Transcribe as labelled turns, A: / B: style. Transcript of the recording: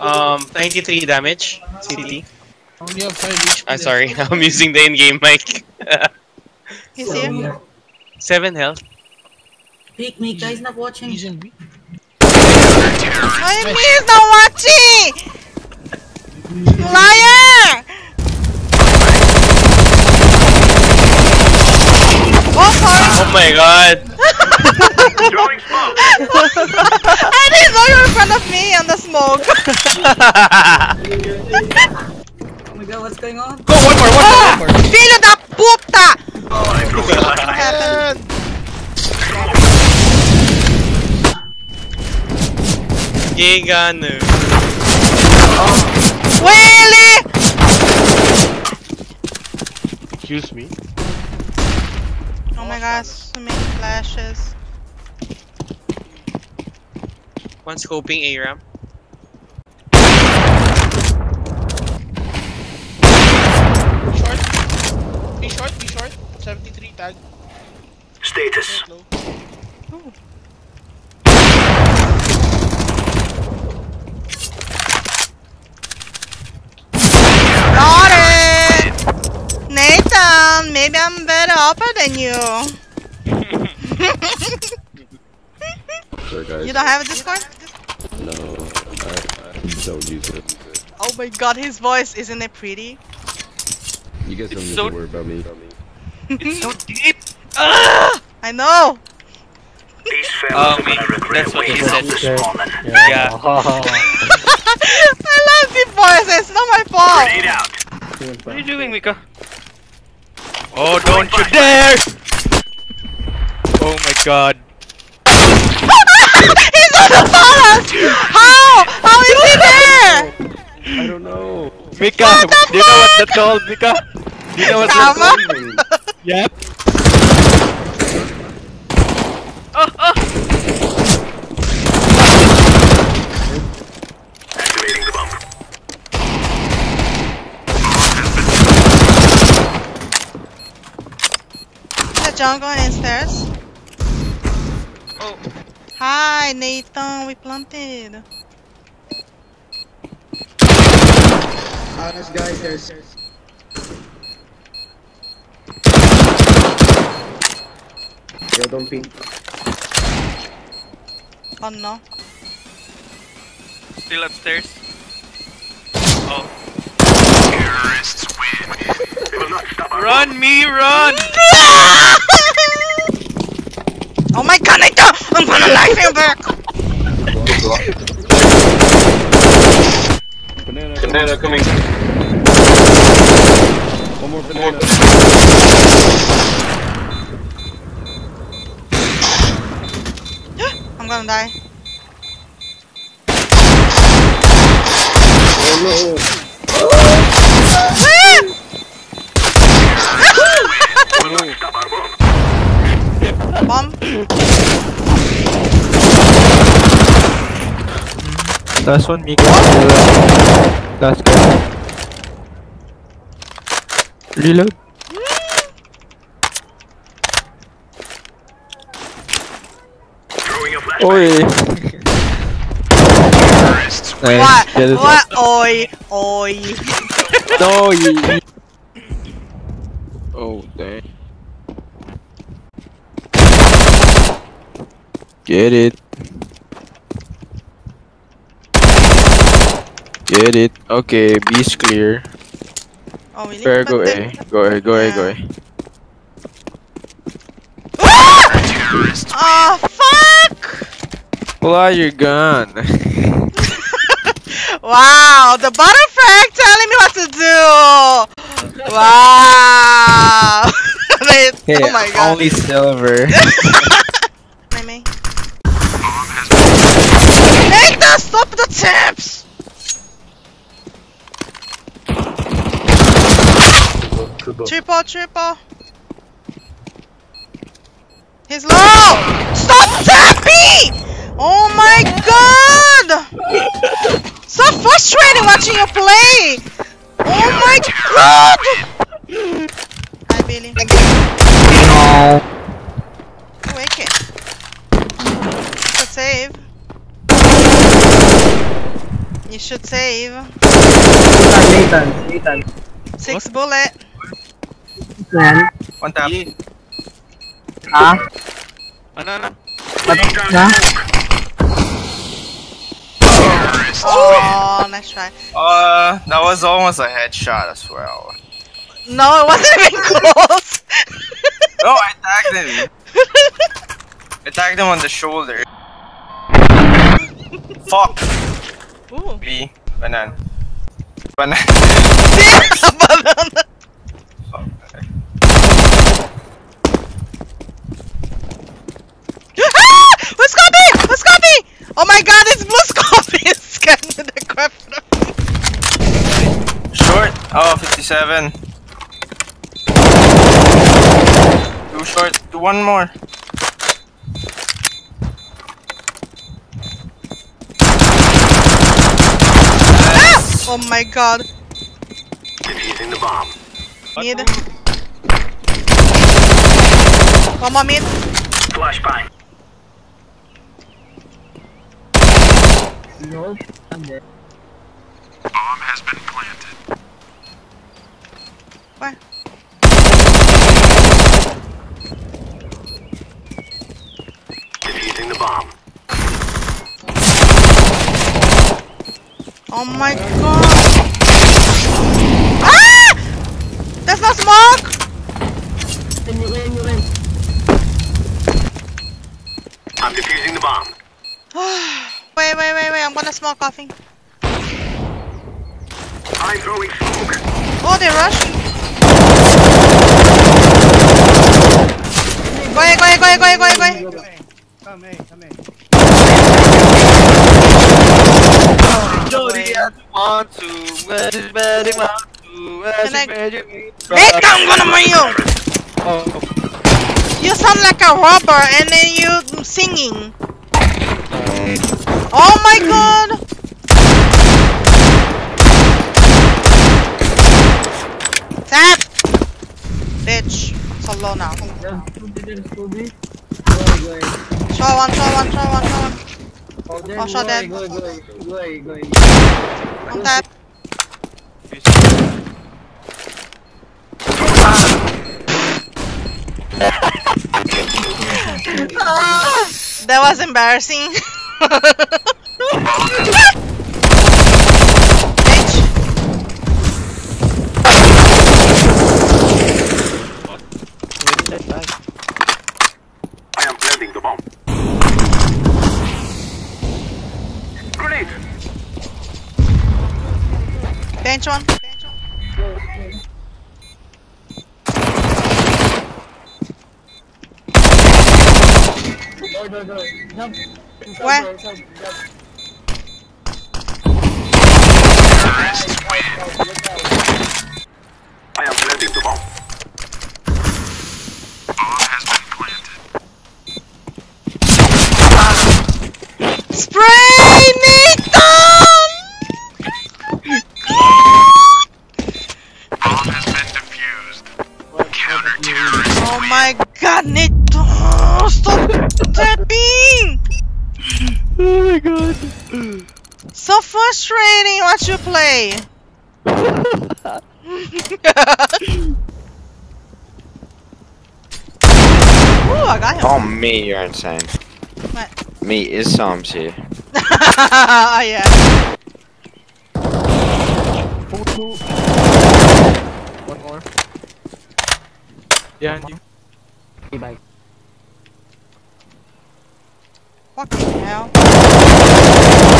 A: 93 damage. CT.
B: Only have 5 HP.
A: I'm sorry, I'm using the in-game mic.
C: He's here.
A: 7 health.
D: Peek me, guys not watching.
B: He's in B.
C: I miss not watching! Liar! Oh, sorry!
A: Oh my god!
C: I didn't know you were in front of me on the smoke!
D: Oh my god, what's going on?
A: Go, one more!
C: Filho da puta!
A: What
C: happened?
A: Gigano.
C: Really?
B: Excuse me.
C: Oh my gosh, so many flashes.
A: One scoping A-ramp.
B: Be short. 73 tag.
E: Status.
B: Low.
C: Ooh. Got it! Nathan, maybe I'm better upper than you.
F: Sorry, guys.
C: You don't have a Discord?
F: No, I don't use it.
C: Oh my god, his voice, isn't it pretty?
F: You guys don't need
A: so-
F: to worry about me.
A: It's so deep!
C: I know!
E: These fellas are gonna regret
A: that's what he
E: waiting
A: said.
E: up this morning.
A: Yeah.
C: I love deep voices, it's not my fault!
E: Grenade out.
A: What are you doing, Mika? Oh, don't you dare! Oh my god.
C: He's on the forest! How? How is he there?
F: I don't know.
A: Mika, do you know what that's called, Mika? Do you know what that's
C: Tama?
A: called? Yep.
E: Activating the bomb.
C: The jungle and stairs.
A: Oh.
C: Hi, Nathan, we planted.
G: Honest guys, there's yo, don't ping.
C: Oh no.
A: Still upstairs. Oh.
E: Terrorists win. They will not stop our
A: Run, me, run!
C: Oh my god, Nathan! I'm gonna knife him back!
F: Banana coming. One more banana.
C: I'm gonna die.
F: Oh no.
C: Bomb.
H: Last one, Mika. Last guy. Reload.
E: throwing a flashbang.
H: Oi. Nice.
C: What?
H: Get it
C: What? Oi. Oi.
H: No, you. Oh, dang. Get it. Get it. Okay, B's clear.
C: Oh, really?
H: Fair,
C: But
H: go
C: then-
H: A. Go A, go A, go A.
C: Ah! Oh, fuck!
H: Why you gone?
C: Wow, the butterfrag telling me what to do! Wow!
H: Hey,
C: oh my god.
H: only silver.
C: Maybe. Nathan, stop the tips! Triple. He's low! Stop tapping! Oh my god! So frustrating watching you play! Oh my god! Hi, Billy. Wake it. It's a save. You should save.
D: Nathan.
C: 6 bullet.
D: Man.
A: One tap.
D: Ah?
A: Ano?
D: Na?
C: Oh, nice try.
A: That was almost a headshot as well.
C: No, it wasn't even close.
A: No, I tagged him. I tagged him on the shoulder. Fuck.
C: Ooh.
A: B. Banana. Banana.
C: Banana. Ah! Who's copy? Who's copy? Oh my god, it's blue copy. It's scared the crap out of me.
A: Short. Oh, 57. Too short. Do one more.
C: Ah! Oh my god.
E: Defusing the bomb.
C: Mid. One more mid.
E: Flashbang.
D: No. I'm dead.
E: Bomb has been planted.
C: Where?
E: Defusing the bomb.
C: Oh my god. Ah! There's no smoke!
E: I'm defusing the bomb.
C: Wait, I'm gonna smoke coffee.
E: I'm throwing smoke.
C: Oh, they rushed. Go ahead.
B: Come in.
A: Jody, I want to.
C: Wait, I'm gonna murder you! You sound like a robber and then you singing. Oh my god! Tap! Bitch. So low now. Show one. Oh, shot dead. On tap. That was embarrassing. Bitch.
E: I am planting the bomb. Grenade.
C: Bench one. Where?
E: I am planting the bomb. Bomb has been planted.
C: Spray Nathan!
E: Bomb has been defused. Counter-terrorist.
C: Oh my god, Nathan! Stop tapping!
H: Oh my god.
C: So frustrating watch you play. Ooh, I got him.
H: Oh, me, you're insane.
C: What?
H: Me is Psalms here.
C: Oh yeah.
H: One more. Yeah, and you.
C: Fucking hell.